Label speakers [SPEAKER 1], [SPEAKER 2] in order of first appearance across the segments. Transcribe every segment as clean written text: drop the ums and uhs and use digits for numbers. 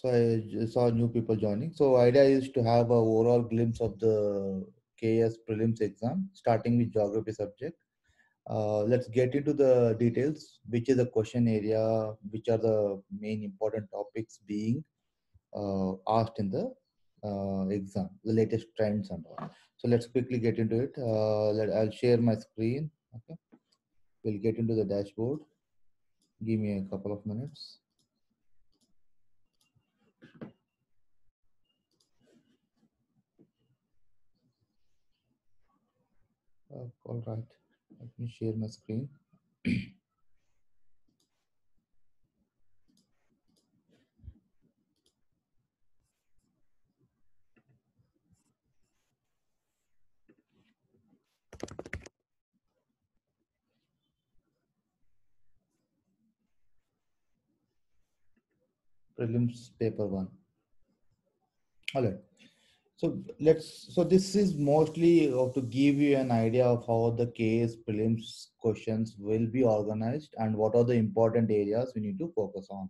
[SPEAKER 1] So I saw new people joining. So idea is to have a overall glimpse of the KS prelims exam, starting with geography subject. Let's get into the details. Which is the question area? Which are the main important topics being asked in the exam? The latest trends and all. So let's quickly get into it. I'll share my screen. Okay, we'll get into the dashboard. Give me a couple of minutes. All right, let me share my screen. Prelims paper one. All right. So this is mostly to give you an idea of how the case prelims questions will be organized and what are the important areas we need to focus on.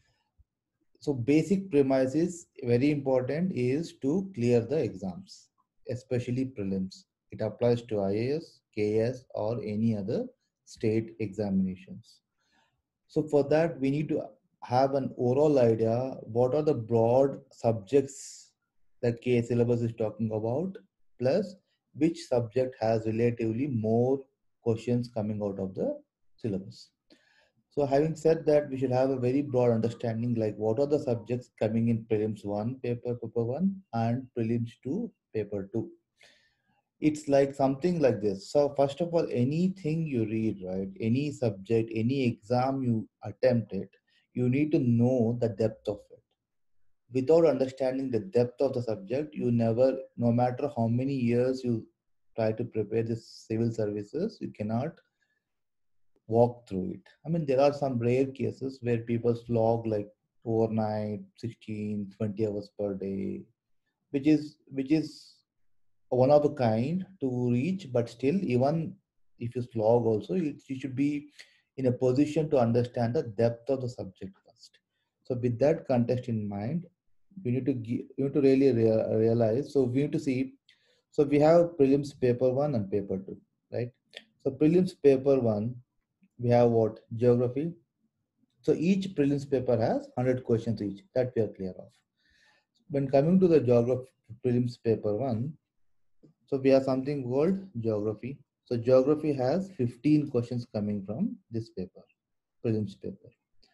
[SPEAKER 1] So basic premise is very important is to clear the exams, especially prelims. It applies to IAS, KS or any other state examinations. So for that, we need to have an overall idea what are the broad subjects that K syllabus is talking about, plus which subject has relatively more questions coming out of the syllabus. So having said that, we should have a very broad understanding like what are the subjects coming in prelims 1, paper 1 and prelims 2, paper 2. It's like something like this. So first of all, anything you read, right, any subject, any exam you attempt it, you need to know the depth of it. Without understanding the depth of the subject, you never, no matter how many years you try to prepare this civil services, you cannot walk through it. I mean, there are some rare cases where people slog like overnight 16, 20 hours per day, which is one of a kind to reach, but still, even if you slog also, you should be in a position to understand the depth of the subject first. So with that context in mind, you need to really realize. So we need to see. So we have prelims paper 1 and paper 2, right? So prelims paper 1, we have what? Geography. So each prelims paper has 100 questions each. That we are clear of. When coming to the geography prelims paper 1, so we have something called geography. So geography has 15 questions coming from this paper, prelims paper.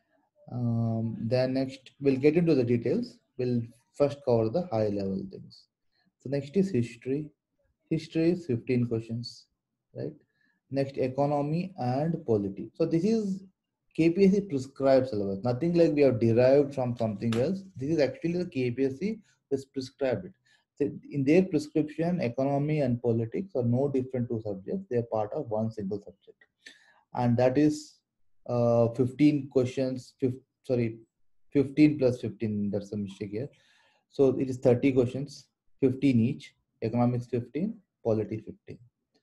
[SPEAKER 1] Then next, we'll get into the details. We'll first cover the high level things. So next is history. History is 15 questions, right? Next, economy and polity. So this is KPSC prescribed syllabus. Nothing like we have derived from something else. This is actually the KPSC has prescribed it. So in their prescription, economy and politics are no different two subjects. They are part of one single subject, and that is 15 questions. Sorry, 15 plus 15. That's a mistake here. So it is 30 questions, 15 each. Economics 15, polity 15.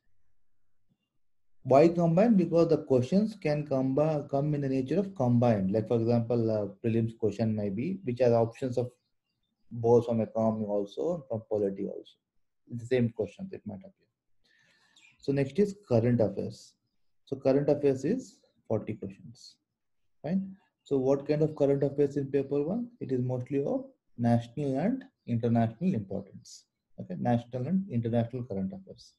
[SPEAKER 1] Why combined? Because the questions can come in the nature of combined. Like for example, prelims question may be which has options of both from economy also and from polity also. It's the same questions it might appear. So next is current affairs. So current affairs is 40 questions. Fine. So what kind of current affairs in paper one? It is mostly of national and international importance. Okay, national and international current affairs.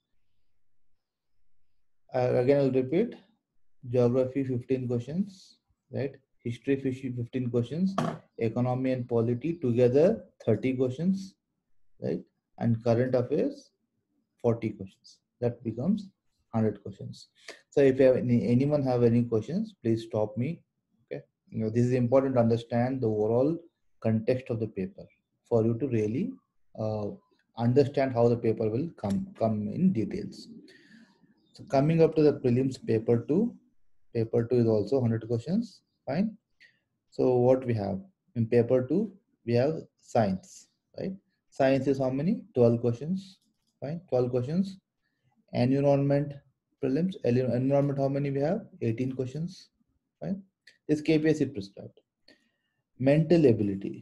[SPEAKER 1] Again, I'll repeat. Geography 15 questions, right? History 15 questions. Economy and polity together 30 questions, right? And current affairs 40 questions. That becomes 100 questions. So if you have anyone have any questions, please stop me. Okay. This is important to understand the overall context of the paper for you to really uh, understand how the paper will come in details. So coming up to the prelims paper two is also 100 questions. Fine. So what we have in paper two, we have science, right? Science is how many? 12 questions. Fine. 12 questions. Environment prelims, environment, how many we have? 18 questions. Fine. This KPSC prescribed. Mental ability.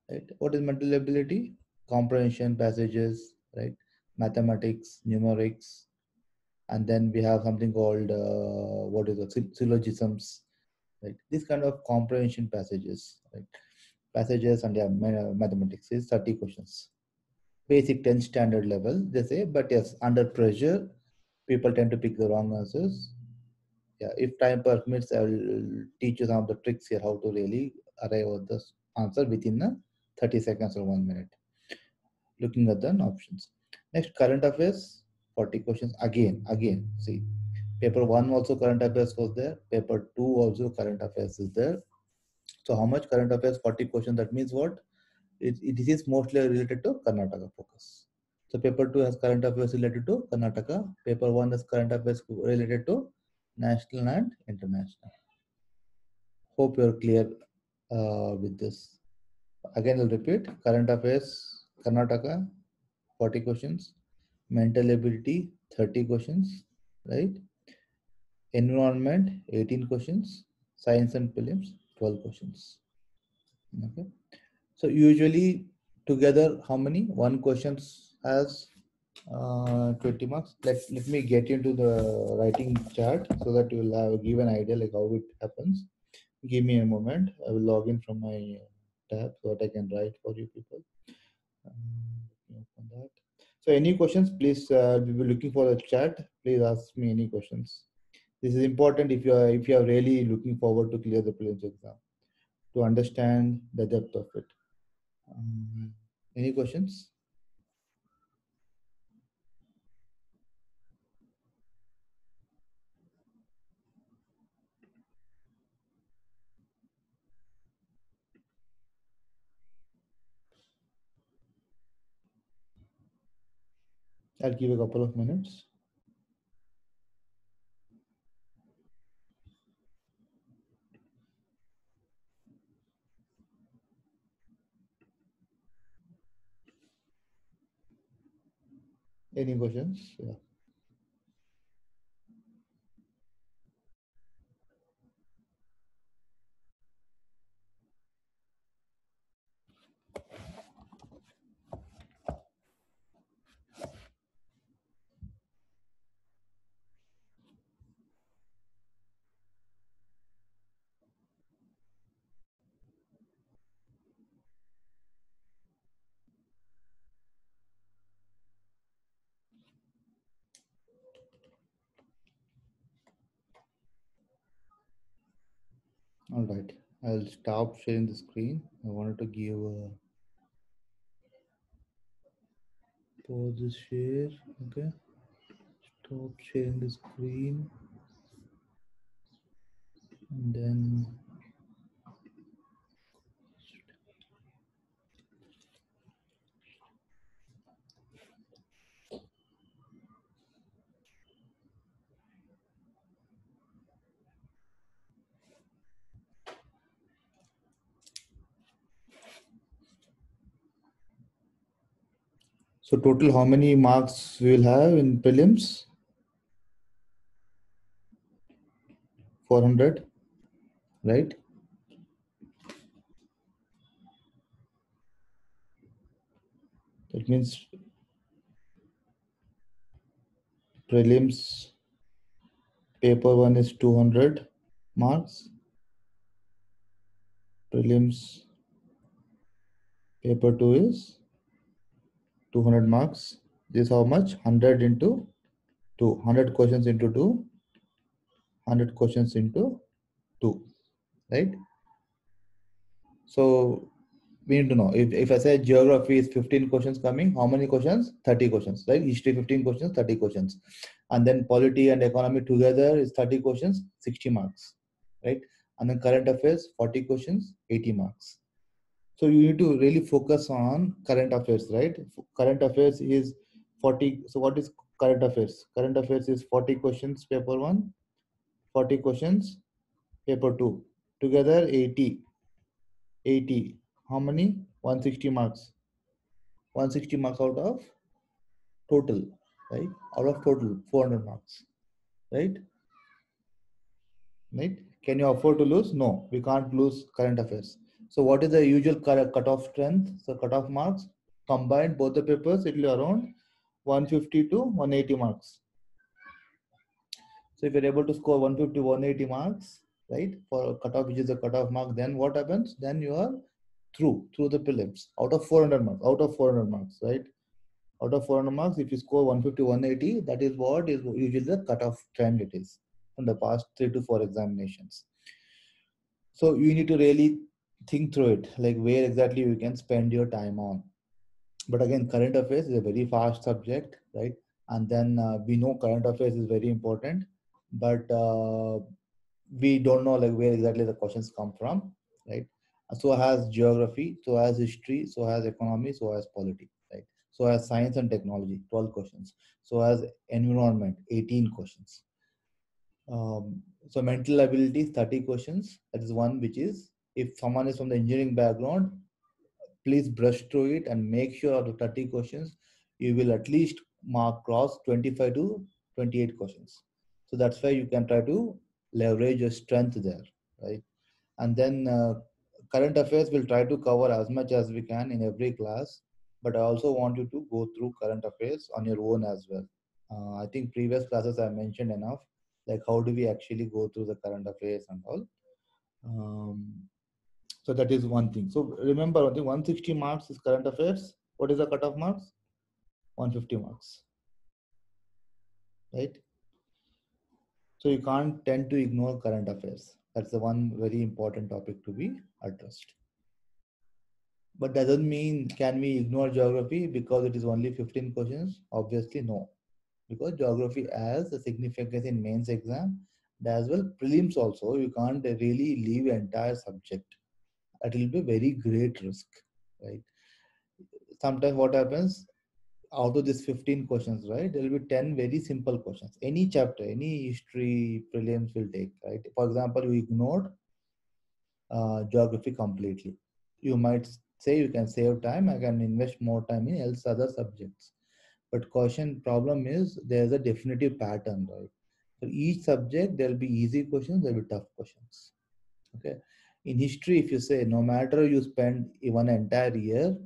[SPEAKER 1] right? What is mental ability? Comprehension, passages, right? Mathematics, numerics, and then we have something called what is it? Syllogisms, right? This kind of comprehension passages, right? Passages and yeah, mathematics is 30 questions. Basic 10 standard level, they say, but yes, under pressure, people tend to pick the wrong answers. Yeah, if time permits, I will teach you some of the tricks here how to really arrive at the answer within 30 seconds or 1 minute. Looking at the options. Next, current affairs, 40 questions again. See, paper one also current affairs was there. Paper two also current affairs is there. So how much current affairs? 40 questions. That means what? It is mostly related to Karnataka focus. So paper two has current affairs related to Karnataka. Paper one has current affairs related to national and international. Hope you're clear with this. Again, I'll repeat. Current affairs, Karnataka, 40 questions. Mental ability, 30 questions. Right? Environment, 18 questions. Science and prelims, 12 questions. Okay. So usually together, how many? One questions has 20 marks. Let me get into the writing chart so that you will have give an idea like how it happens. Give me a moment. I will log in from my tab so that I can write for you people. Let me open that. So any questions, please, we will be looking for the chat. Please ask me any questions. This is important if you are really looking forward to clear the prelims exam to understand the depth of it. Um, any questions? I'll give a couple of minutes. Any questions? Yeah. All right. I'll stop sharing the screen. I wanted to give a pause this share. Okay. Stop sharing the screen. And then so total how many marks we will have in prelims? 400, right? That means prelims paper one is 200 marks. Prelims paper two is 200 marks. This how much? 100 into 2. 100 questions into 2. 100 questions into 2. Right? So we need to know if I say geography is 15 questions coming, how many questions? 30 questions, right? History 15 questions, 30 questions. And then polity and economy together is 30 questions, 60 marks, right? And then current affairs, 40 questions, 80 marks. So you need to really focus on current affairs, right? Current affairs is 40. So what is current affairs? Current affairs is 40 questions, paper one, 40 questions, paper two. Together 80. 80. How many? 160 marks. 160 marks out of total, right? Out of total 400 marks, right? Right? Can you afford to lose? No, we can't lose current affairs. So what is the usual cutoff strength? So cutoff marks combined both the papers, it will be around 150 to 180 marks. So if you're able to score 150, 180 marks, right, for a cutoff, which is a cutoff mark, then what happens? Then you are through the prelims out of 400 marks, right? Out of 400 marks, if you score 150, 180, that is what is usually the cutoff trend it is from the past 3 to 4 examinations. So you need to really think through it, like where exactly you can spend your time on. But again, current affairs is a very fast subject, right? And then we know current affairs is very important, but we don't know like where exactly the questions come from, right? So has geography, so has history, so has economy, so has polity, right? So has science and technology, 12 questions. So has environment, 18 questions. So mental abilities, 30 questions. That is one which is, if someone is from the engineering background, please brush through it and make sure out of 30 questions, you will at least mark cross 25 to 28 questions. So that's why you can try to leverage your strength there, right? And then current affairs will try to cover as much as we can in every class, but I also want you to go through current affairs on your own as well. I think previous classes I mentioned enough, like how do we actually go through the current affairs and all. Um, so that is one thing. So remember, I think 160 marks is current affairs. What is the cutoff marks? 150 marks, right? So you can't tend to ignore current affairs. That's the one very important topic to be addressed. But doesn't mean can we ignore geography because it is only 15 questions? Obviously no, because geography has a significance in mains exam and as well prelims also. You can't really leave entire subject. It will be very great risk, right? Sometimes what happens, out of these 15 questions, right, there will be 10 very simple questions. Any chapter, any history prelims will take, right? For example, you ignored geography completely. You might say you can save time, I can invest more time in else other subjects. But question problem is there's a definitive pattern, right? For each subject, there'll be easy questions, there'll be tough questions. Okay. In history, if you say no matter you spend one entire year,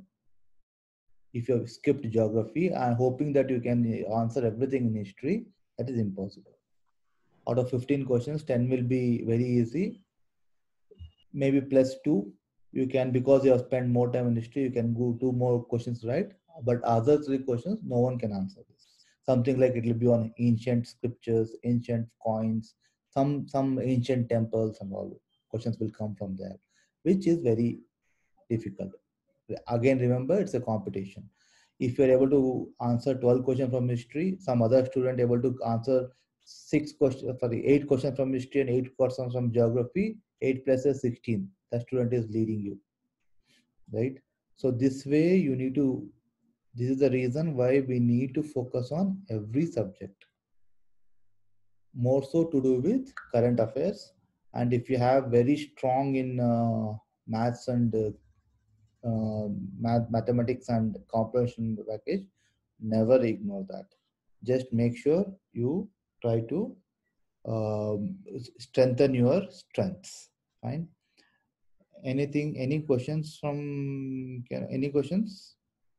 [SPEAKER 1] if you have skipped geography and hoping that you can answer everything in history, that is impossible. Out of 15 questions, 10 will be very easy, maybe plus 2. You can, because you have spent more time in history, you can go 2 more questions right, but other 3 questions no one can answer this. Something like it will be on ancient scriptures, ancient coins, some ancient temples and all. Questions will come from there, which is very difficult. Again, remember, it's a competition. If you're able to answer 12 questions from history, some other student able to answer 8 questions from history and 8 questions from geography, 8 plus 16, that student is leading you, right? So this way you need to, this is the reason why we need to focus on every subject, more so to do with current affairs. And if you have very strong in maths and mathematics and comprehension package, never ignore that. Just make sure you try to strengthen your strengths. Fine. Anything, any questions from, any questions?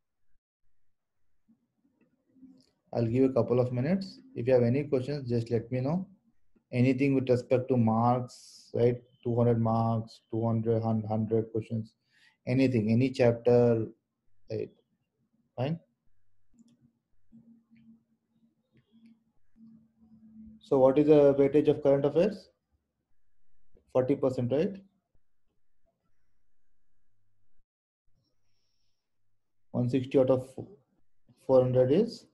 [SPEAKER 1] I'll give a couple of minutes. If you have any questions, just let me know. Anything with respect to marks, right? 200 marks, 200, 100 questions, anything, any chapter, right? Fine. So what is the weightage of current affairs? 40%, right? 160 out of 400 is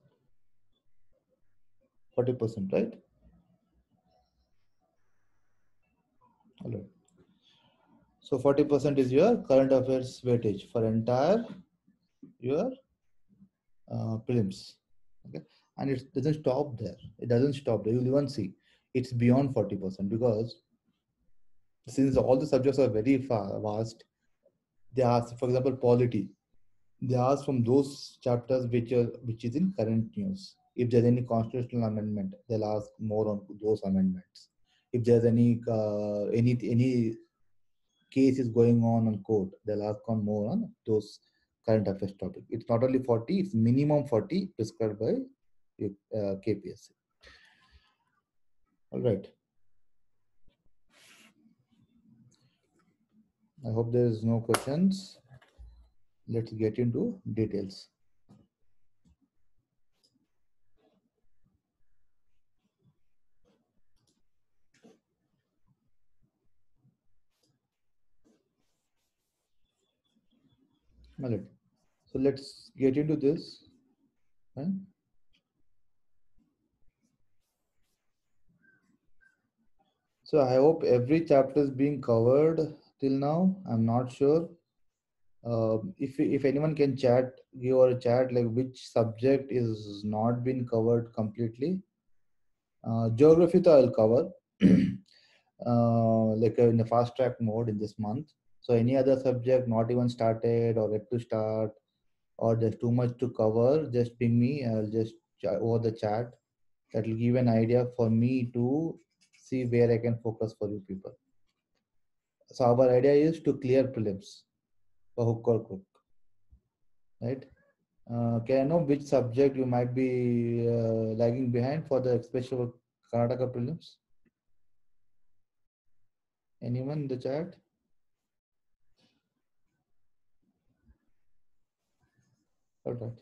[SPEAKER 1] 40%, right? Hello. So 40% is your current affairs weightage for entire your prelims. Okay. And it doesn't stop there. It doesn't stop there. You'll even see it's beyond 40% because since all the subjects are very vast, they ask, for example, polity. They ask from those chapters which is in current news. If there's any constitutional amendment, they'll ask more on those amendments. If there's any case is going on court, they'll ask on more on those current affairs topic. It's not only 40, it's minimum 40 prescribed by KPSC. All right. I hope there is no questions. Let's get into details. All right. So let's get into this. Right? So I hope every chapter is being covered till now. I'm not sure. If anyone can chat, give or chat like which subject is not been covered completely. Geography I'll cover like in a fast track mode in this month. So any other subject not even started or yet to start, or there's too much to cover, just ping me. I'll just over the chat. That will give an idea for me to see where I can focus for you people. So our idea is to clear prelims for hook or crook, right? Can I know which subject you might be lagging behind for the special Karnataka prelims? Anyone in the chat? All right.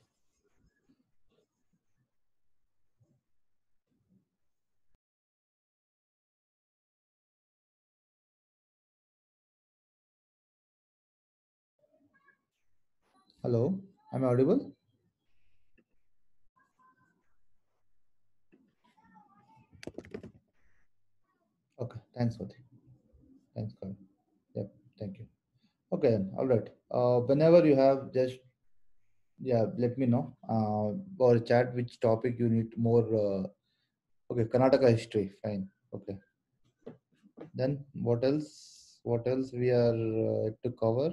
[SPEAKER 1] Hello, am I audible? Okay, thanks, Vati. Thanks, Karan. Yep, thank you. Okay, then. All right. Whenever you have, just let me know or chat which topic you need more. Okay, Karnataka history. Fine. Okay. Then what else? What else we are to cover?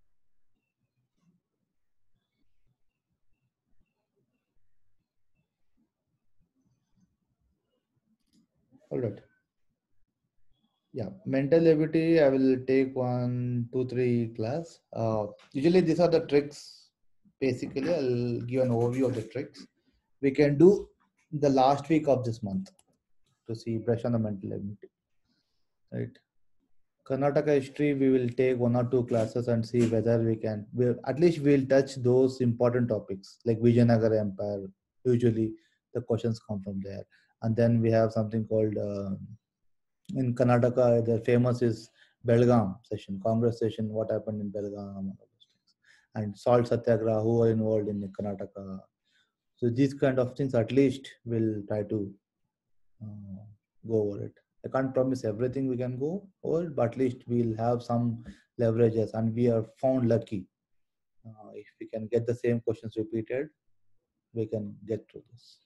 [SPEAKER 1] All right. Yeah, mental ability. I will take 1, 2, 3 class. Usually these are the tricks. Basically, I'll give an overview of the tricks. We can do the last week of this month to see brush on the mental ability. Right. Karnataka history, we will take 1 or 2 classes and see whether we can. At least we'll touch those important topics like Vijayanagara Empire. Usually, the questions come from there, and then we have something called in Karnataka. The famous is Belgaum session, Congress session. What happened in Belgaum, and salt satyagraha. Who are involved in Karnataka? So these kind of things, at least, we'll try to uh, go over it. I can't promise everything we can go over, but at least we'll have some leverages, and we are found lucky. If we can get the same questions repeated, we can get through this.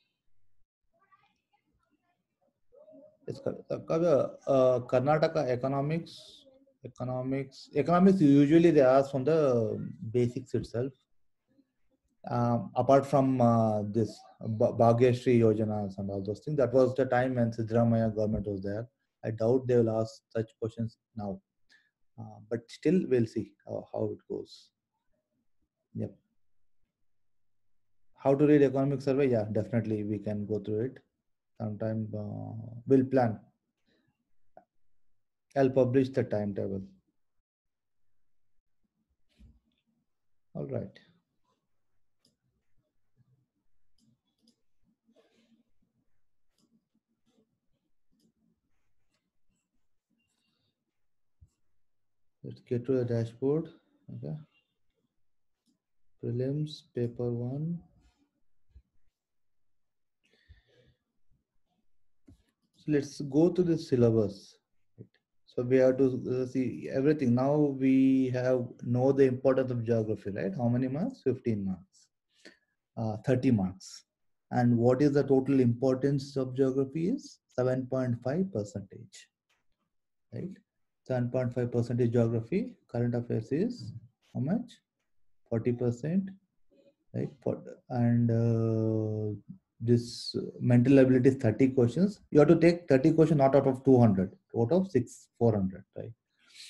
[SPEAKER 1] It's Karnataka economics. Usually they ask from the basics itself. Apart from this Bhagyashree Yojanas and all those things, that was the time when Siddaramaiah government was there. I doubt they will ask such questions now. But still, we'll see how it goes. Yep. How to read economic survey? Yeah, definitely we can go through it. Sometime we'll plan. I'll publish the timetable. All right. Let's get to the dashboard. Okay. Prelims, paper 1. So let's go to the syllabus. So we have to see everything. Now we have know the importance of geography, right? How many marks? 15 marks, 30 marks. And what is the total importance of geography is 7.5 percentage, right? 7.5 percentage geography. Current affairs is how much? 40%, right? And this mental ability is 30 questions. You have to take 30 questions not out of 200, out of 400, right?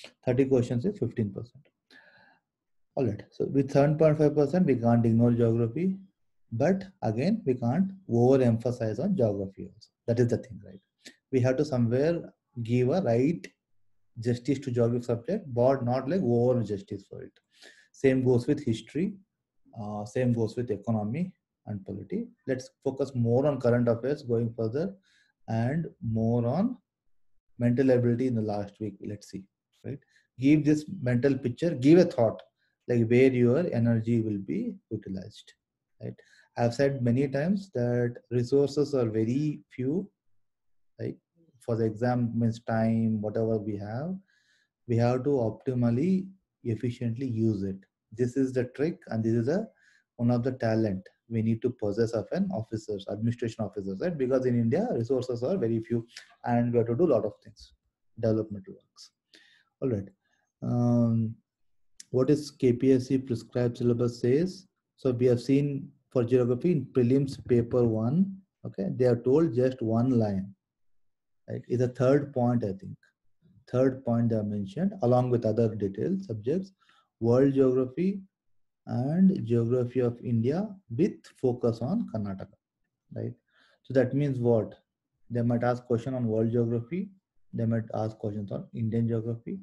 [SPEAKER 1] 30 questions is 15%. All right. So with 7.5%, we can't ignore geography, but again, we can't overemphasize on geography also. That is the thing, right? We have to somewhere give a right justice to geography subject, but not like over justice for it. Same goes with history. Same goes with economy and polity. Let's focus more on current affairs going further, and more on mental ability in the last week. Let's see, right? Give this mental picture, give a thought, like where your energy will be utilized, right? I've said many times that resources are very few, right? For the exam means time, whatever we have to optimally, efficiently use it. This is the trick, and this is a one of the talent we need to possess of an officers, administration officers, right? Because in India, resources are very few, and we have to do a lot of things, developmental works. All right. Um, what is KPSC prescribed syllabus says? So we have seen for geography in prelims paper one. Okay, they are told just one line. Right, is a third point, I think. Third point they are mentioned along with other detailed subjects: world geography and geography of India with focus on Karnataka, right? So that means what? They might ask question on world geography, they might ask questions on Indian geography,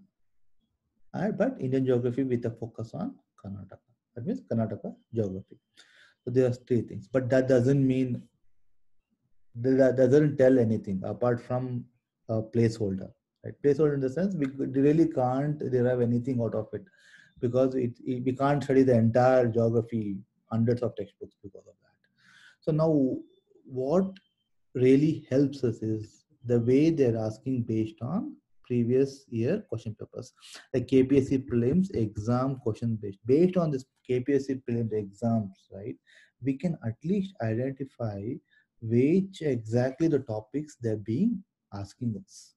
[SPEAKER 1] but Indian geography with a focus on Karnataka. That means Karnataka geography. So there are three things, but that doesn't mean, that doesn't tell anything apart from a placeholder. Right? Placeholder in the sense we really can't derive anything out of it, because we can't study the entire geography, hundreds of textbooks because of that. So now what really helps us is the way they're asking based on previous year question papers, like KPSC prelims exam question based on this KPSC prelims exams, right? We can at least identify which exactly the topics they're being asking us.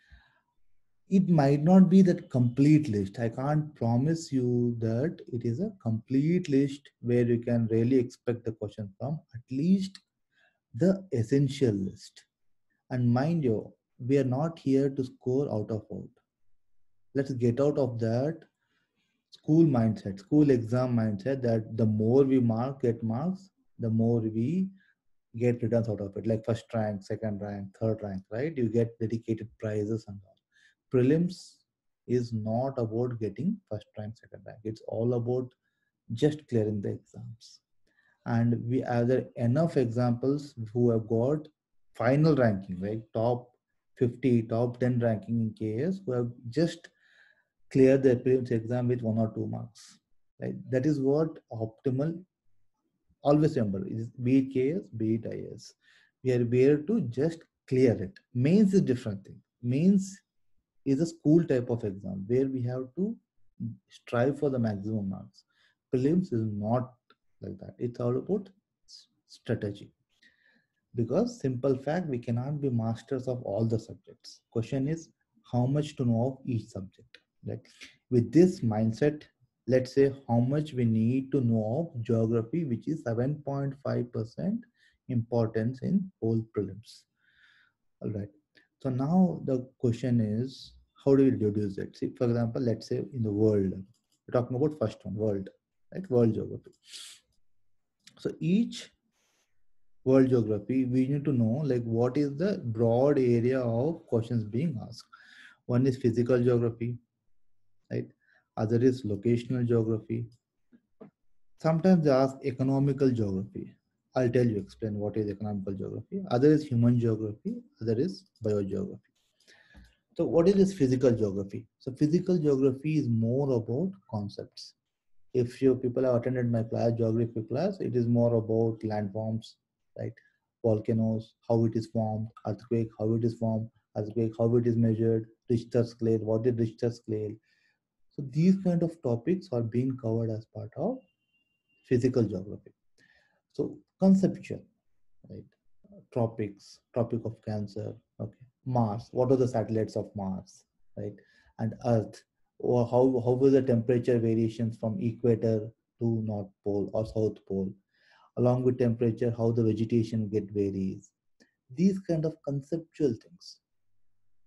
[SPEAKER 1] It might not be that complete list. I can't promise you that it is a complete list where you can really expect the question from. At least the essential list. And mind you, we are not here to score out of out. Let's get out of that school mindset, school exam mindset, that the more we get marks, the more we get returns out of it. Like first rank, second rank, third rank, right? You get dedicated prizes and all. Prelims is not about getting first rank, second rank. It's all about just clearing the exams. And we are there enough examples who have got final ranking, right? Top 50, top 10 ranking in KS, who have just cleared their prelims exam with 1 or 2 marks. Right? That is what optimal. Always remember, is be it KS, be it IS. We are here to just clear it. Mains is different thing. Mains is a school type of exam where we have to strive for the maximum marks. Prelims is not like that. It's all about strategy. Because simple fact, we cannot be masters of all the subjects. Question is how much to know of each subject. Like with this mindset, let's say how much we need to know of geography, which is 7.5% importance in whole prelims. All right. So now the question is, how do we deduce it? See, for example, let's say in the world, we're talking about first one, world, right? World geography. So each world geography, we need to know like what is the broad area of questions being asked. One is physical geography, right? Other is locational geography. Sometimes they ask economical geography. I'll tell you, explain what is economical geography. Other is human geography. Other is biogeography. So what is this physical geography? So physical geography is more about concepts. If you people have attended my class, geography class, it is more about landforms, right? Volcanoes, how it is formed, earthquake, how it is formed, earthquake, how it is measured, Richter scale, what is Richter scale. So these kind of topics are being covered as part of physical geography. So conceptual, right? Tropics, Tropic of Cancer, okay. Mars, what are the satellites of Mars, right? And Earth, or how will the temperature variations from equator to North Pole or South Pole, along with temperature, how the vegetation get varies. These kind of conceptual things.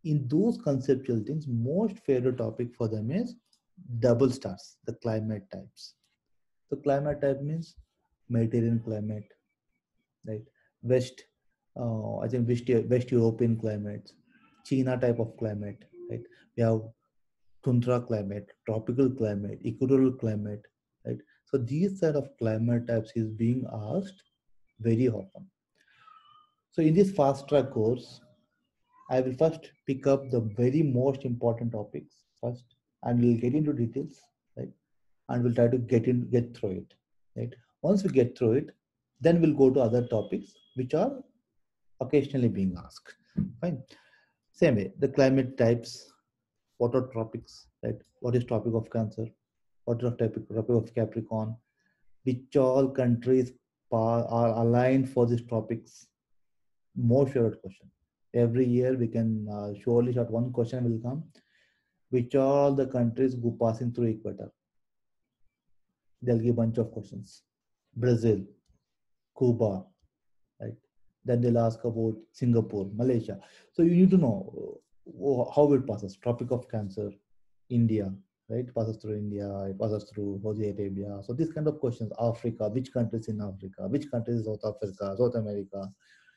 [SPEAKER 1] In those conceptual things, most favorite topic for them is double stars, the climate types. So climate type means Mediterranean climate, right? West, I think West European climates, China type of climate, right? We have tundra climate, tropical climate, equatorial climate, right? So these set of climate types is being asked very often. So in this fast track course, I will first pick up the very most important topics first, and we'll get into details, right? And we'll try to get through it, right? Once we get through it, then we'll go to other topics which are occasionally being asked. Fine. Same way, the climate types, what are tropics, right? What is tropic of Cancer? What is tropic of Capricorn? Which all countries are aligned for these tropics? More favorite question. Every year we can surely short one question will come. Which all the countries go passing through equator? They'll give a bunch of questions. Brazil, Cuba, right? Then they'll ask about Singapore, Malaysia. So you need to know how it passes. Tropic of Cancer, India, right? It passes through India, it passes through Saudi Arabia. So these kind of questions. Africa, which countries in Africa? Which countries in South Africa, South America?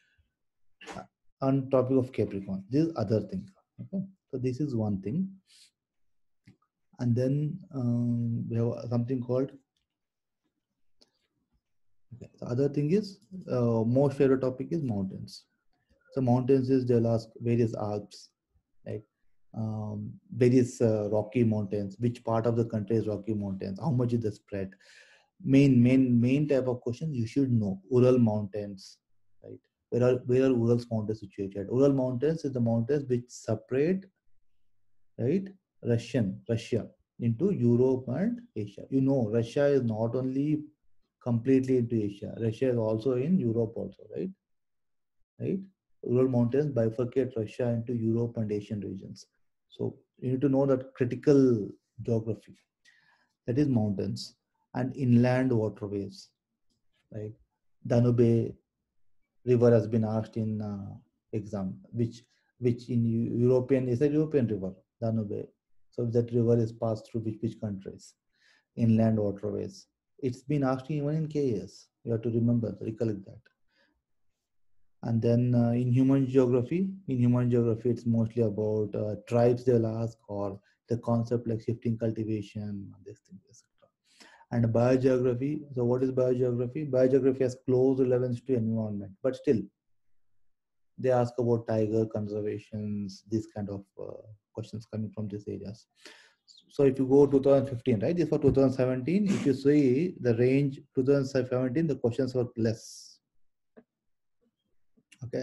[SPEAKER 1] On topic of Capricorn. This is other thing. Okay. So this is one thing. And then we have something called, okay, the other thing is most favorite topic is mountains. So mountains is they'll ask various Alps, right? Various rocky mountains. Which part of the country is rocky mountains? How much is the spread? Main type of questions you should know. Ural mountains, right? Where are Ural mountains situated? Ural mountains is the mountains which separate, right, Russia into Europe and Asia. You know, Russia is not only completely into Asia. Russia is also in Europe also, right? Right? Ural mountains bifurcate Russia into Europe and Asian regions. So you need to know that critical geography. That is mountains and inland waterways, right? Danube river has been asked in exam, which in European is a European river, Danube. So that river is passed through which countries? Inland waterways. It's been asked even in KS. You have to remember, recollect that. And then in human geography, it's mostly about tribes they'll ask, or the concept like shifting cultivation, this thing, etc. And biogeography. So what is biogeography? Biogeography has close relevance to environment, but still they ask about tiger conservations, these kind of questions coming from these areas. So if you go 2015, right, this for 2017, if you see the range 2017, the questions were less. Okay.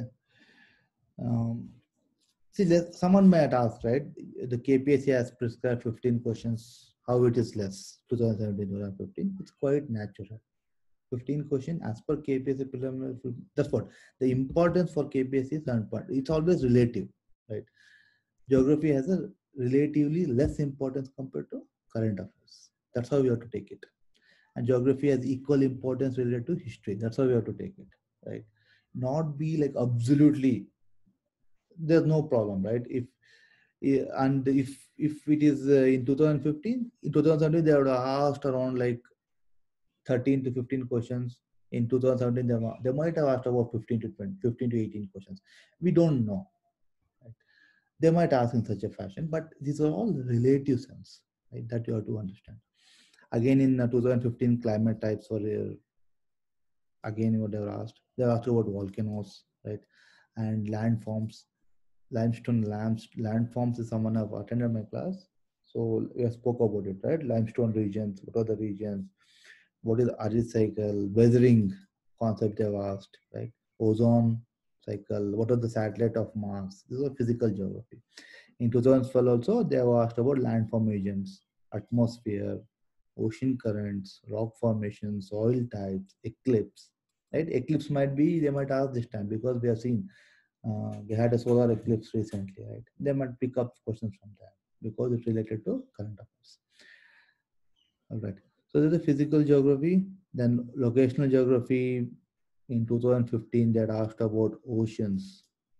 [SPEAKER 1] See, someone might ask, right? The KPSC has prescribed 15 questions. How it is less? 2017, 2015. It's quite natural. 15 question as per KPSC preliminary. That's what the importance for KPSC is. It's always relative, right? Geography has a relatively less importance compared to current affairs. That's how we have to take it. And geography has equal importance related to history. That's how we have to take it, right? Not be like absolutely. There's no problem, right? And if it is in 2015, in 2017 they would have asked around like 13 to 15 questions. In 2017 they might have asked about 15 to 20, 15 to 18 questions. We don't know, right? They might ask in such a fashion, but these are all relative sense, right? That you have to understand. Again, in 2015 climate types were again what they were asked about volcanoes, right? And landforms. Limestone landforms is someone I've attended my class. So we spoke about it, right? Limestone regions, what are the regions? What is Arid cycle? Weathering concept they've asked, right? Ozone cycle, what are the satellite of Mars? This is a physical geography. In 2012 also, they have asked about landform agents, atmosphere, ocean currents, rock formations, soil types, eclipse, right? Eclipse might be, they might ask this time because we have seen we had a solar eclipse recently, right? They might pick up questions from that because it's related to current affairs. All right. So there's a physical geography, then locational geography. In 2015, they had asked about oceans,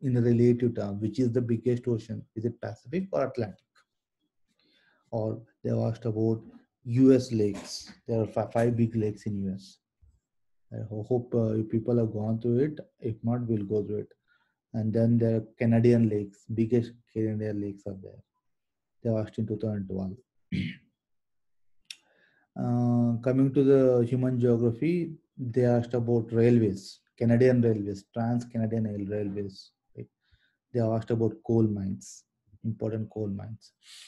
[SPEAKER 1] in a relative term, which is the biggest ocean? Is it Pacific or Atlantic? Or they asked about US lakes. There are five big lakes in US. I hope people have gone through it. If not, we'll go through it. And then there are Canadian lakes, biggest Canadian lakes are there. They were asked in 2012. Coming to the human geography, they asked about railways, Canadian railways, Trans-Canadian railways. Right? They asked about coal mines, important coal mines.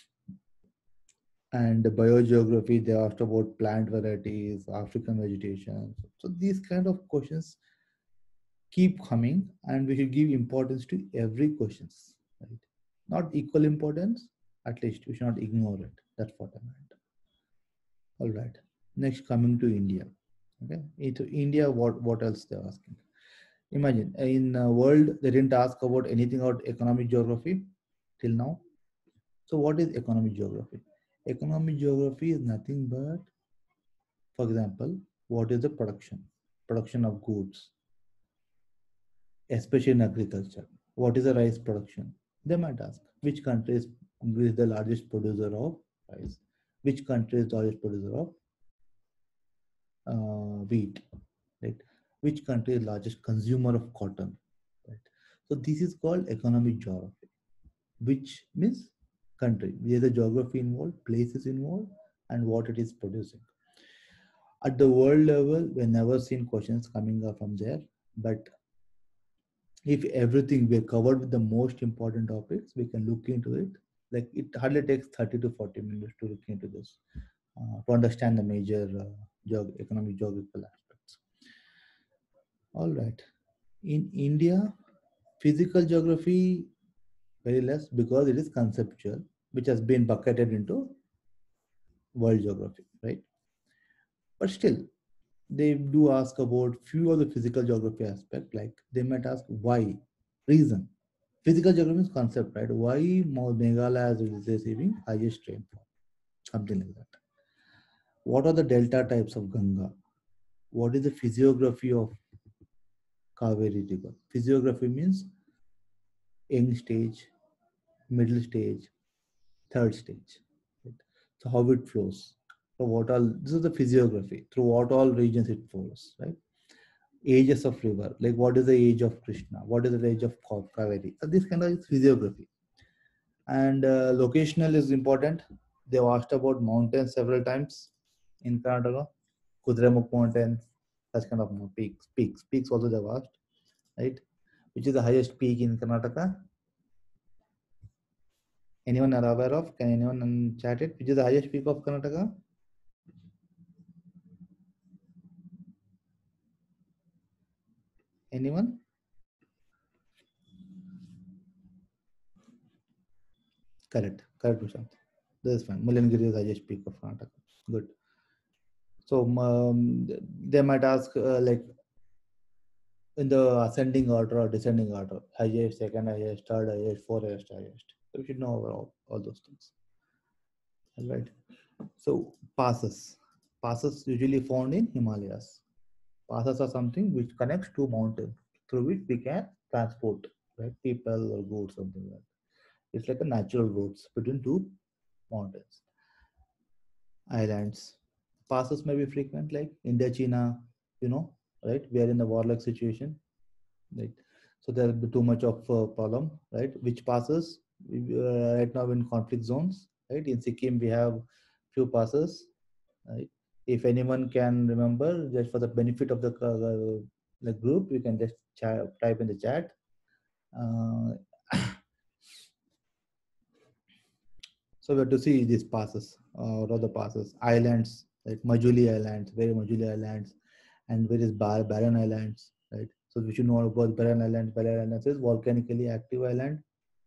[SPEAKER 1] And the biogeography, they asked about plant varieties, African vegetation. So these kind of questions keep coming, and we should give importance to every questions. Right? Not equal importance, at least we should not ignore it. That's what I meant. All right. Next, coming to India. Okay. Into India, what else they're asking? Imagine in the world they didn't ask about anything about economic geography till now. So what is economic geography? Economic geography is nothing but, for example, what is the production of goods, especially in agriculture? What is the rice production? They might ask which country is the largest producer of rice, which country is the largest producer of wheat, right? Which country is largest consumer of cotton, right? So this is called economic geography, which means country. There's a geography involved, places involved, and what it is producing. At the world level, we never seen questions coming up from there, but if everything we're covered with the most important topics, we can look into it. Like it hardly takes 30 to 40 minutes to look into this, to understand the major economic geographical aspects. All right. In India, physical geography very less because it is conceptual, which has been bucketed into world geography, right? But still, they do ask about few of the physical geography aspect, like they might ask why, reason. Physical geography is concept, right? Why Meghalaya is receiving highest rainfall, something like that. What are the delta types of Ganga? What is the physiography of Kaveri River? Physiography means young stage, middle stage, third stage. Right? So how it flows. So what all, this is the physiography through what all regions it flows, right? Ages of river, like what is the age of Krishna, what is the age of Kaveri. So this kind of physiography. And locational is important. They've asked about mountains several times in Karnataka, Kudremukh Mountain, such kind of peaks also they've asked, right? Which is the highest peak in Karnataka? Anyone are aware of? Can anyone chat it? Which is the highest peak of Karnataka? Anyone? Correct, Prashant. This is fine. Mullyanagiri is the highest peak of Karnataka. Good. So they might ask like in the ascending order or descending order, highest, second highest, third highest, fourth highest, highest. So we should know all those things. All right. So passes. Passes usually found in Himalayas. Passes are something which connects two mountains through which we can transport, right? People or goods, something like that. It's like a natural roads between two mountains. Islands. Passes may be frequent, like India, China, right? We are in a warlike situation, right? So there will be too much of problem, right? Which passes right now in conflict zones, right? In Sikkim, we have few passes, right? If anyone can remember, just for the benefit of the group, you can just type in the chat. So we have to see these passes, what are the passes, islands, like Majuli Islands, very Majuli Islands, and various barren islands, right? So we should know about barren islands. Barren islands is volcanically active island.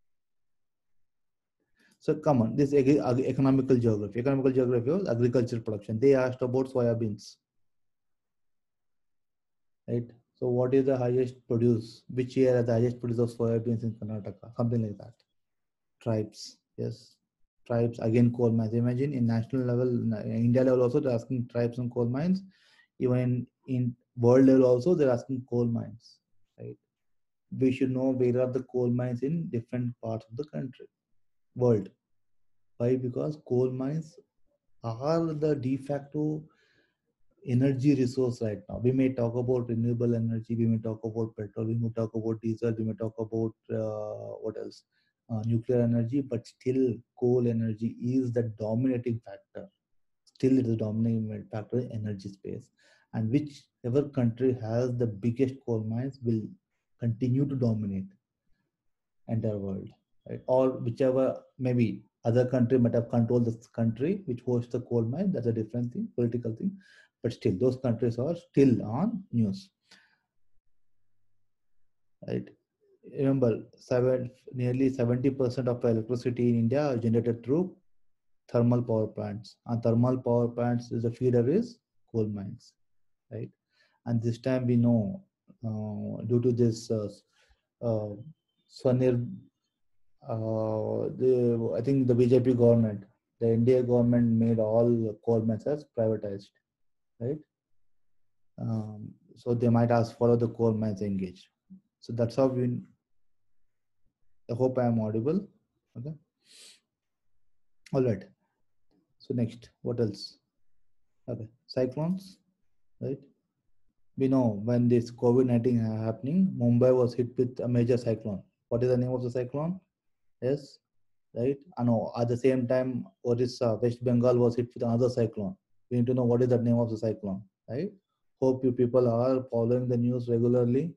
[SPEAKER 1] So come on, this economical geography. Economical geography was agricultural production. They asked about soybeans, right? So what is the highest produce? Which year is the highest produce of soybeans in Karnataka? Something like that. Tribes, yes. Tribes, again, coal mines. Imagine in national level, India level also, they're asking tribes and coal mines. Even in world level also, they're asking coal mines, right? we should know where are the coal mines in different parts of the country, world. Why? Because coal mines are the de facto energy resource right now. We may talk about renewable energy, we may talk about petrol, we may talk about diesel, we may talk about what else? Nuclear energy, but still coal energy is the dominating factor. Still, it is dominating factor in energy space. And whichever country has the biggest coal mines will continue to dominate entire world, right? Or whichever maybe other country might have controlled this country which hosts the coal mine. That's a different thing, political thing. But still, those countries are still on news, right? Remember, nearly 70% of electricity in India are generated through thermal power plants. And thermal power plants is the feeder is coal mines, right? And this time we know, due to this uh, Swanir I think the BJP government, the India government made all coal mines as privatized, right? So they might ask for the coal mines engaged. So that's how we. I hope I am audible. Okay. All right. So next, what else? Okay, cyclones, right? We know when this COVID-19 happening, Mumbai was hit with a major cyclone. What is the name of the cyclone? Yes, right? I know. At the same time, Orissa, West Bengal was hit with another cyclone. We need to know what is the name of the cyclone, right? Hope you people are following the news regularly.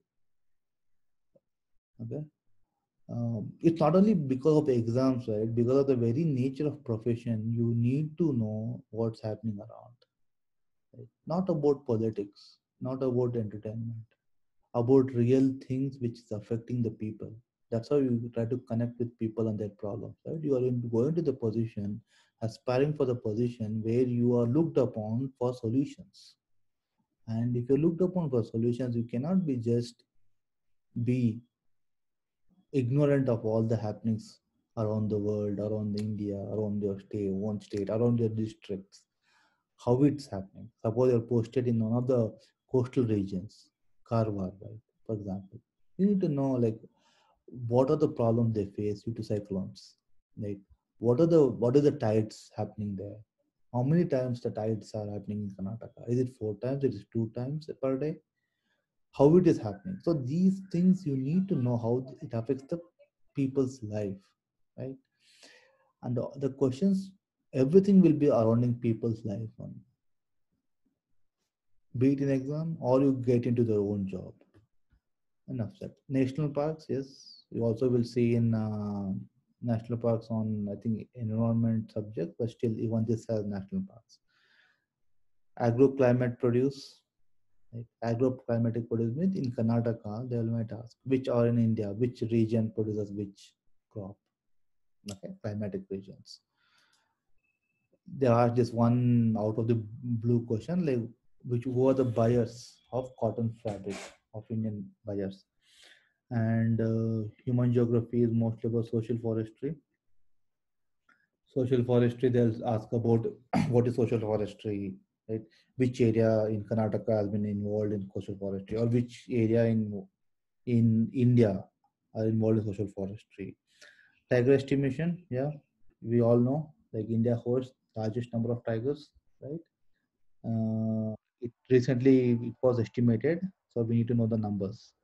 [SPEAKER 1] Okay. It's not only because of exams, right? Because of the very nature of profession, you need to know what's happening around. Right? Not about politics, not about entertainment, about real things which is affecting the people. That's how you try to connect with people and their problems, right? You are going to the position, aspiring for the position where you are looked upon for solutions. And if you're looked upon for solutions, you cannot be just be ignorant of all the happenings around the world, around India, around your state, one state, around your districts, how it's happening. Suppose you're posted in one of the coastal regions, Karwar, right? For example, you need to know like what are the problems they face due to cyclones, like what are the tides happening there, how many times the tides are happening in Karnataka, is it 4 times, it is 2 times per day, how it is happening. So these things you need to know how it affects the people's life, right? And the questions, everything will be surrounding people's life on, be it in exam or you get into their own job. Enough said. National parks, yes, you also will see in national parks on, I think, environment subject, but still even this has national parks. Agroclimate produce, like agroclimatic produce means in Karnataka, they will might ask which, or in India, which region produces which crop. Okay, climatic regions. They asked this one out of the blue question, like which who are the buyers of cotton fabric of Indian buyers. And human geography is mostly about social forestry. Social forestry, they'll ask about what is social forestry, right? Which area in Karnataka has been involved in social forestry, or which area in India are involved in social forestry. Tiger estimation, yeah, we all know like India hosts largest number of tigers, right? It recently it was estimated, so we need to know the numbers.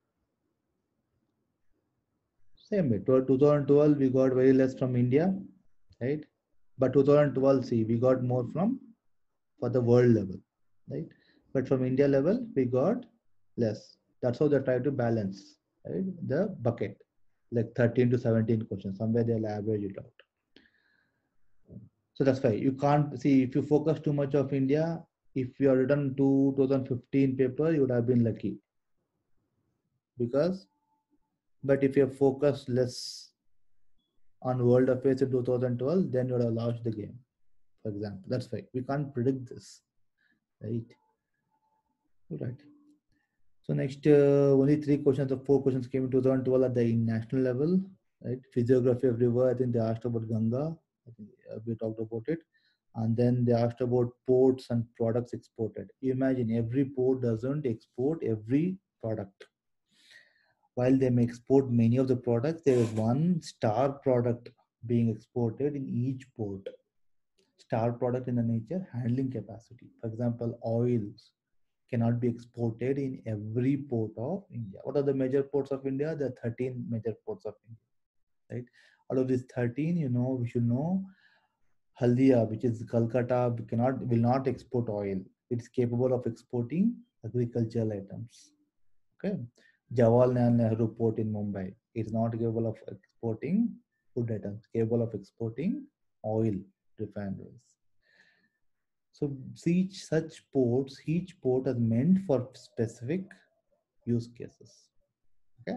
[SPEAKER 1] Same way, 2012 we got very less from India, right? But 2012, see, we got more from for the world level, right? But from India level, we got less. That's how they try to balance, right? The bucket, like 13 to 17 questions, somewhere they'll average it out. So that's why you can't see if you focus too much of India. If you are written 2015 paper, you would have been lucky because. But if you focus less on world affairs in 2012, then you would have lost the game. For example, that's why we can't predict this, right? Right. So next, only three questions or four questions came in 2012 at the national level, right? Physiography of river. I think they asked about Ganga. I think we talked about it, and then they asked about ports and products exported. You imagine every port doesn't export every product. While they may export many of the products, there is one star product being exported in each port. Star product in the nature, handling capacity. For example, oils cannot be exported in every port of India. What are the major ports of India? There are 13 major ports of India, right? Out of these 13, we should know Haldia, which is Calcutta, will not export oil. It's capable of exporting agricultural items. Okay. Jawaharlal Nehru Port in Mumbai is not capable of exporting food items, capable of exporting oil refineries. So each port is meant for specific use cases. Okay.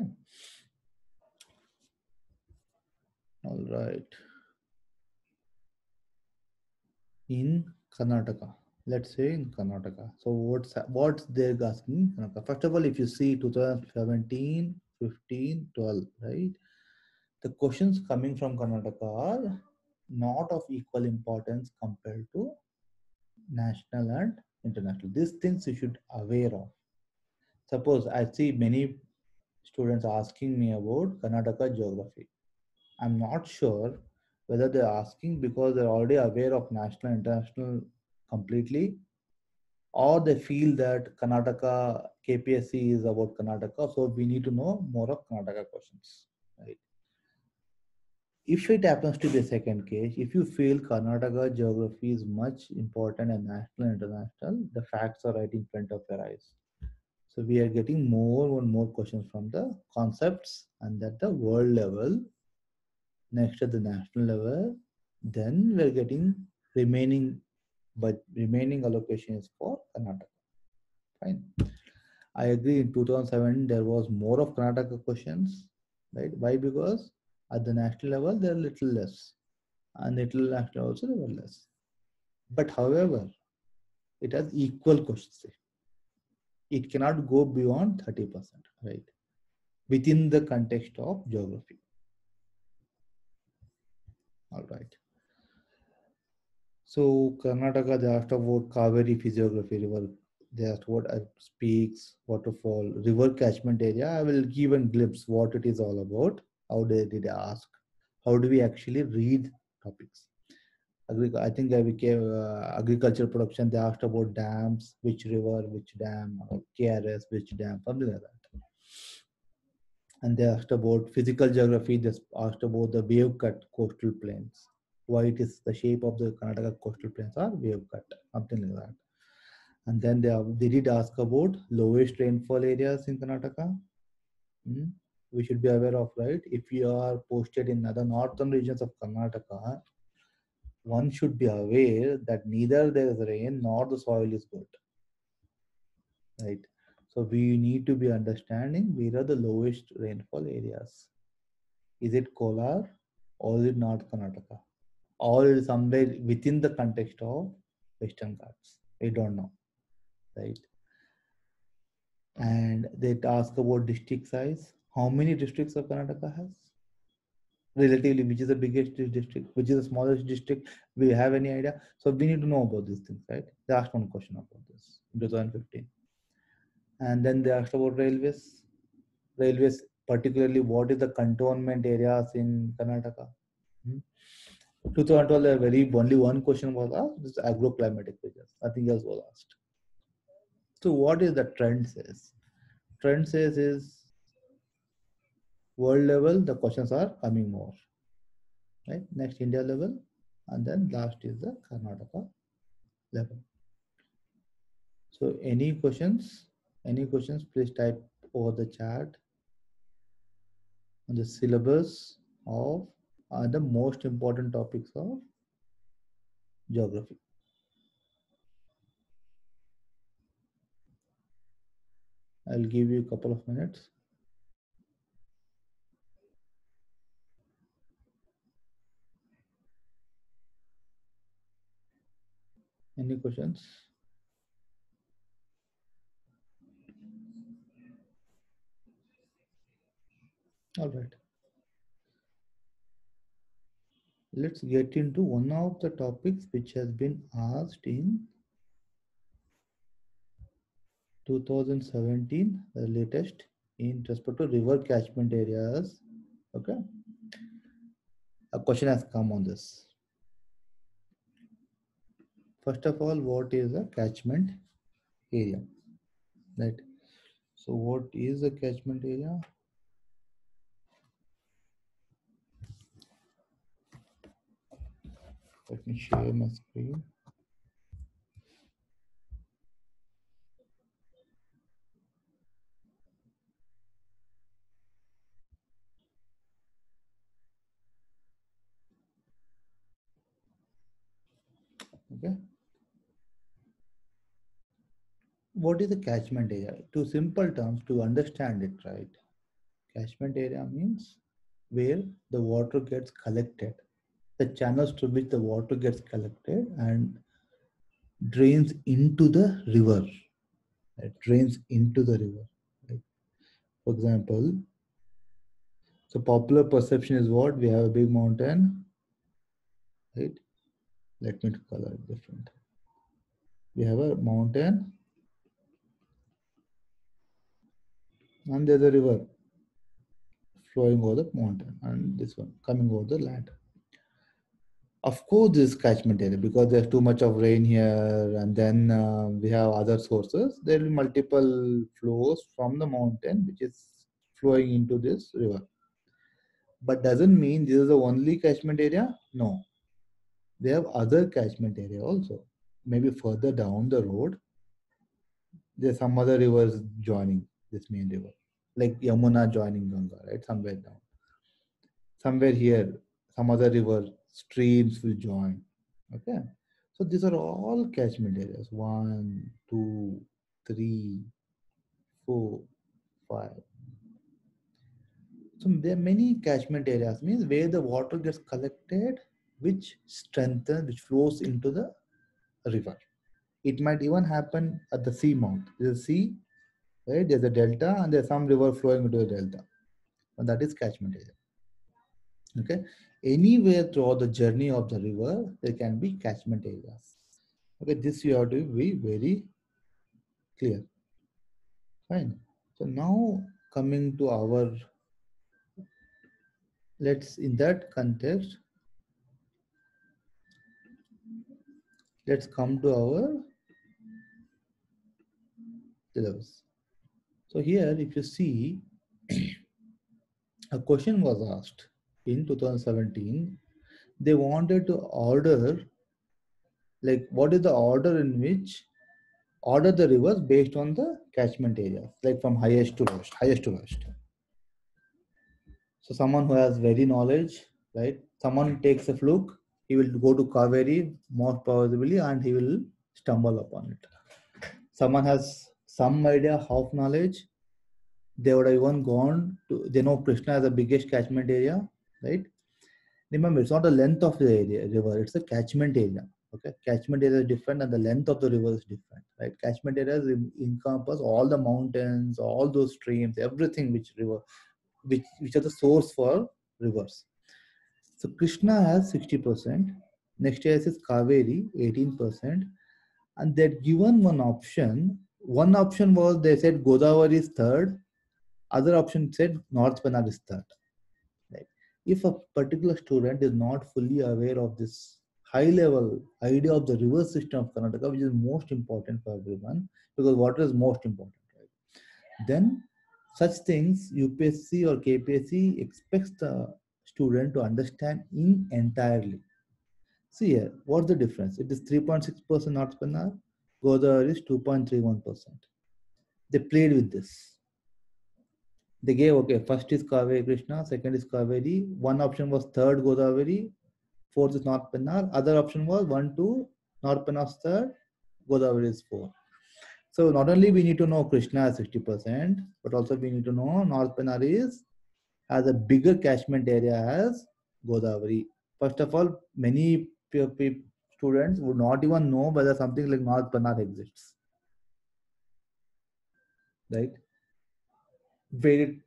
[SPEAKER 1] All right. In Karnataka, let's say in Karnataka. So what's they're asking in Karnataka? First of all, if you see 2017, 15, 12, right? The questions coming from Karnataka are not of equal importance compared to national and international. These things you should aware of. Suppose I see many students asking me about Karnataka geography. I'm not sure whether they're asking because they're already aware of national and international completely, or they feel that Karnataka KPSC is about Karnataka, so we need to know more of Karnataka questions. Right? If it happens to be a second case, if you feel Karnataka geography is much important and national and international, the facts are right in front of your eyes. So we are getting more and more questions from the concepts and at the world level, next at the national level, then we're getting remaining, but remaining allocation is for Karnataka. Fine. I agree in 2007 there was more of Karnataka questions, right? Why? Because at the national level they're a little less, and international also they were less. But however, it has equal questions. It cannot go beyond 30%, right? Within the context of geography. All right. So Karnataka, they asked about Kaveri physiography river. They asked what speaks, waterfall, river catchment area. I will give a glimpse what it is all about. How did they ask? How do we actually read topics? I think I became agricultural production. They asked about dams, which river, which dam, KRS, which dam, something like that. And they asked about physical geography. They asked about the wave cut coastal plains. Why it is the shape of the Karnataka coastal plains are wave cut, something like that. And then they did ask about lowest rainfall areas in Karnataka. We should be aware of, right? If you are posted in other northern regions of Karnataka, one should be aware that neither there is rain nor the soil is good, right? So we need to be understanding where are the lowest rainfall areas. Is it Kolar or is it North Karnataka? Or somewhere within the context of Western Ghats? We don't know, right? And they ask about district size. How many districts of Karnataka has? Relatively, which is the biggest district, which is the smallest district? We have any idea? So we need to know about these things, right? They asked one question about this in 2015. And then they asked about railways. Railways, particularly, what is the cantonment areas in Karnataka? 2012, only one question was asked. This agroclimatic regions. Nothing else was asked. So what is the trend says? Trend says is world level, the questions are coming more. Right? Next India level, and then last is the Karnataka level. So any questions? Any questions? Please type over the chat. On the syllabus of the most important topics of geography. I'll give you a couple of minutes. Any questions? All right. Let's get into one of the topics which has been asked in 2017, the latest in respect to river catchment areas. Okay, a question has come on this. First of all, what is a catchment area? Right. So, what is a catchment area? Let me share my screen. Okay. What is a catchment area? To simple terms, to understand it, right? Catchment area means where the water gets collected, the channels through which the water gets collected and drains into the river. Right? Drains into the river. Right? For example, so popular perception is what? We have a big mountain, right? Let me color it different. We have a mountain and there's a river flowing over the mountain and this one coming over the land. Of course, this catchment area because there's too much of rain here, and then we have other sources. There will be multiple flows from the mountain, which is flowing into this river. But doesn't mean this is the only catchment area. No, they have other catchment area also. Maybe further down the road, there's some other rivers joining this main river, like Yamuna joining Ganga, right? Somewhere down, somewhere here, some other river streams will join. Okay. So these are all catchment areas. One, two, three, four, five. So there are many catchment areas, means where the water gets collected, which strengthens, which flows into the river. It might even happen at the sea mouth. There's a sea, right? There's a delta, and there's some river flowing into the delta. And that is catchment area. Okay. Anywhere throughout the journey of the river, there can be catchment areas. Okay, this you have to be very clear. Fine. So now coming to our, let's in that context, let's come to our syllabus. So here, if you see, a question was asked in 2017. They wanted to order, like what is the order in which order the rivers based on the catchment areas, like from highest to lowest, highest to lowest. So someone who has very knowledge, right? Someone takes a fluke, he will go to Kaveri most probably and he will stumble upon it. Someone has some idea, half knowledge, they would have even gone to, they know Krishna is the biggest catchment area, right? Remember, it's not the length of the area, river, it's the catchment area. Okay, catchment area is different and the length of the river is different, right? Catchment areas encompass all the mountains, all those streams, everything which river, which are the source for rivers. So Krishna has 60%. Next year is Kaveri, 18%. And they'd given one option. One option was they said Godavari is third. Other option said North Pennar is third. Right? If a particular student is not fully aware of this high level idea of the river system of Karnataka, which is most important for everyone, because water is most important, right? Then such things UPSC or KPSC expects the student to understand in entirely. See here, what's the difference? It is 3.6% North Pennar, Godavari is 2.31%. They played with this. They gave, okay, first is Kaveri Krishna, second is Kaveri. One option was third Godavari, fourth is North Pennar. Other option was 1, 2, North Pennar is third, Godavari is 4. So not only we need to know Krishna has 60%, but also we need to know North Pennar has a bigger catchment area as Godavari. First of all, many students would not even know whether something like North Pennar exists, right? Where it,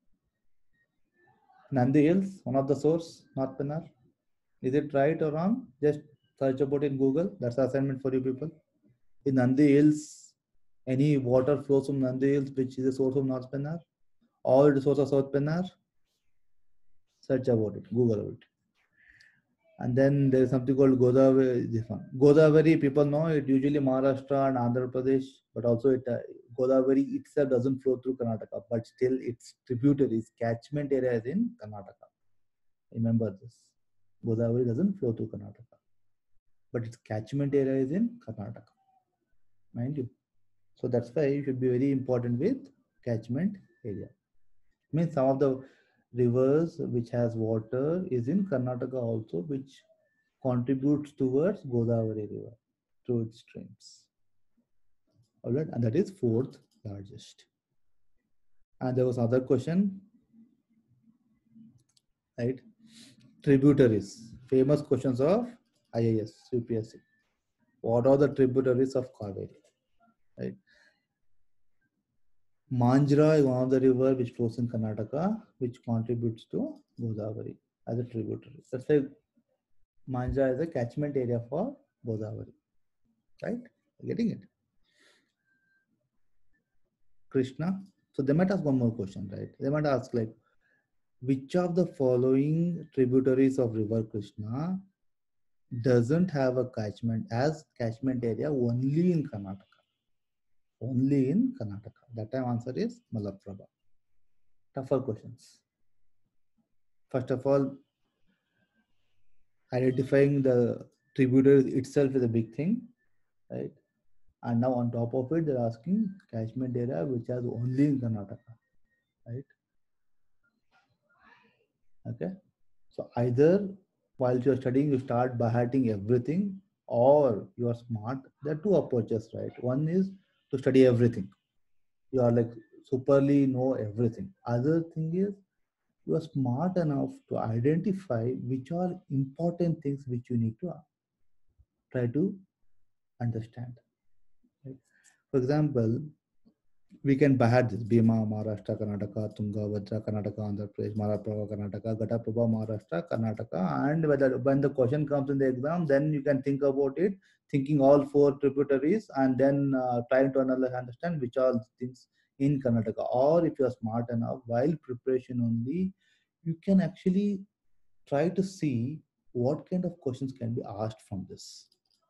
[SPEAKER 1] Nandi Hills, one of the source, North Pennar. Is it right or wrong? Just search about in Google. That's the assignment for you people. In Nandi Hills, any water flows from Nandi Hills, which is a source of North Pennar? All the sources of South Pennar, search about it, Google about it. And then there is something called Godavari. This one, Godavari, people know it usually Maharashtra and Andhra Pradesh, but also it Godavari itself doesn't flow through Karnataka, but still its tributaries, catchment area is in Karnataka. Remember this. Godavari doesn't flow through Karnataka, but its catchment area is in Karnataka, mind you. So that's why you should be very important with catchment area. Means some of the rivers which has water is in Karnataka also, which contributes towards Godavari River through its streams. All right, and that is fourth largest. And there was another question, right? Tributaries, famous questions of IAS, UPSC. What are the tributaries of Kaveri? Right. Manjra is one of the river which flows in Karnataka, which contributes to Godavari as a tributary. That's why Manjra is a catchment area for Godavari. Right? Getting it? Krishna. So they might ask one more question, right? They might ask like, which of the following tributaries of River Krishna doesn't have a catchment area only in Karnataka? Only in Karnataka. That time answer is Malaprabha. Tougher questions. First of all, identifying the tributary itself is a big thing, right? And now on top of it, they're asking catchment area which has only in Karnataka, right? Okay. So either while you're studying, you start by hearting everything, or you are smart. There are two approaches, right? One is to study everything. You are like superly know everything. Other thing is you are smart enough to identify which are important things which you need to try to understand. Right? For example, we can bahad this Bhima, Maharashtra, Karnataka, Tunga, Vajra, Karnataka, Andhra Pradesh, Malaprabha, Karnataka, Ghataprabha, Maharashtra, Karnataka, and when the question comes in the exam, then you can think about it, thinking all four tributaries, and then trying to understand which are things in Karnataka. Or if you are smart enough, while preparation only, you can actually try to see what kind of questions can be asked from this.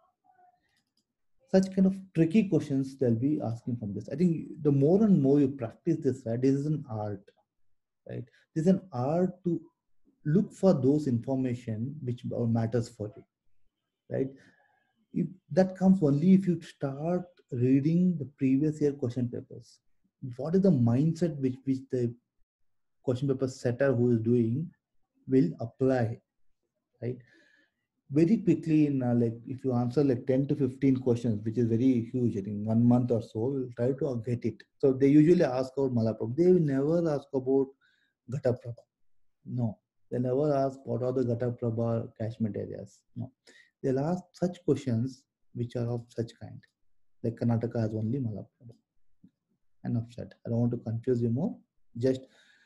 [SPEAKER 1] Such kind of tricky questions they'll be asking from this. I think the more and more you practice this, right, this is an art, right? This is an art to look for those information which matters for you, right? That comes only if you start reading the previous year question papers. What is the mindset which the question paper setter who is doing will apply, right? Very quickly in like if you answer like 10 to 15 questions, which is very huge, I think 1 month or so, we'll try to get it. So they usually ask about Malaprabha. They will never ask about Ghataprabha. No. They never ask what are the Ghataprabha catchment areas. No. They'll ask such questions which are of such kind. Like Karnataka has only Malaprabha. Enough said. I don't want to confuse you more. Just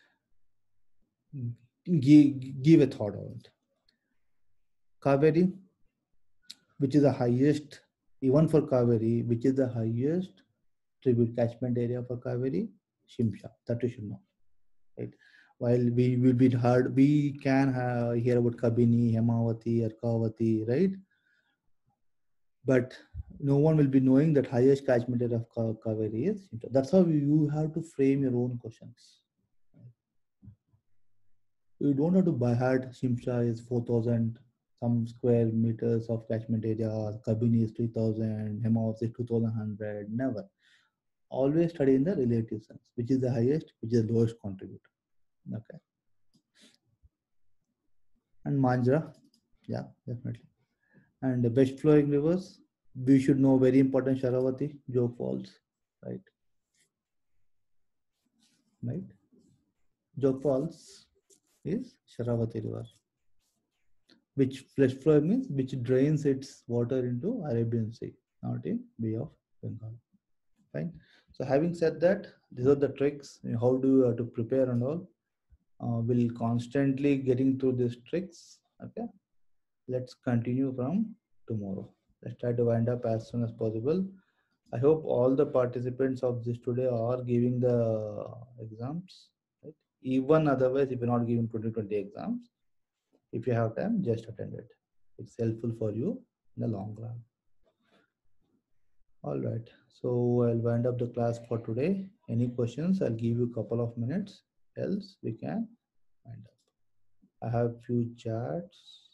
[SPEAKER 1] give a thought on it. Kaveri, which is the highest, even for Kaveri, which is the highest tribute catchment area for Kaveri? Shimsha. That you should know. Right? While we will be heard, we can hear about Kabini, Hemavati, Arkavati, right? But no one will be knowing that highest catchment area of Kaveri is Shimsha. That's how you have to frame your own questions. You don't have to by heart Shimsha is 4,000 some square meters of catchment area, Kabini is 3,000, Hemavati is 2,100. Never. Always study in the relative sense, which is the highest, which is the lowest contributor. Okay. And Manjra, yeah, definitely. And the best flowing rivers, we should know very important Sharavati, Jog Falls, right? Right? Jog Falls is Sharavati River, which flash flow means which drains its water into Arabian Sea, not in Bay of Bengal. Fine. So having said that, these are the tricks. How do you have to prepare and all? We'll constantly getting through these tricks. Okay. Let's continue from tomorrow. Let's try to wind up as soon as possible. I hope all the participants of this today are giving the exams. Right? Even otherwise, if you're not giving 2020 exams, if you have time, just attend it. It's helpful for you in the long run. All right. So I'll wind up the class for today. Any questions? I'll give you a couple of minutes. Else we can wind up. I have few chats.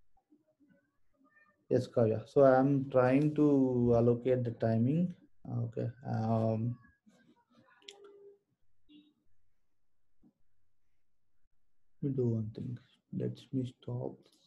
[SPEAKER 1] Yes, Kavya. So I'm trying to allocate the timing. Okay. Let me do one thing. Let me stop